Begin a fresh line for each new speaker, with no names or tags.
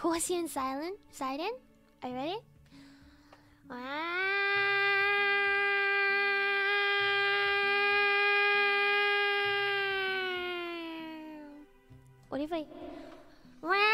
Gaussian Sidon? Are you ready? What if I...